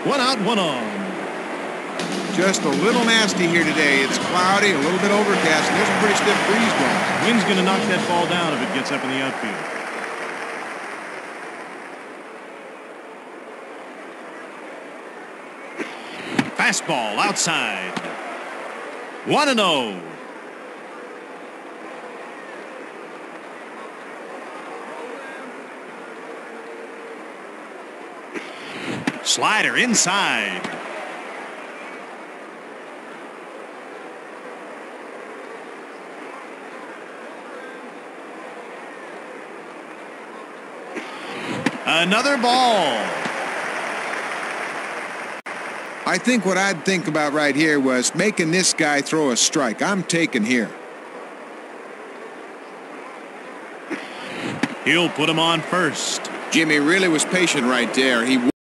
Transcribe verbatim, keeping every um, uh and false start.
One out, one on. Just a little nasty here today. It's cloudy, a little bit overcast, and there's a pretty stiff breeze going. Wind's going to knock that ball down if it gets up in the outfield. Fastball outside. one and oh. Slider inside. Another ball. I think what I'd think about right here was making this guy throw a strike. I'm taking here. He'll put him on first. Jimmy really was patient right there. He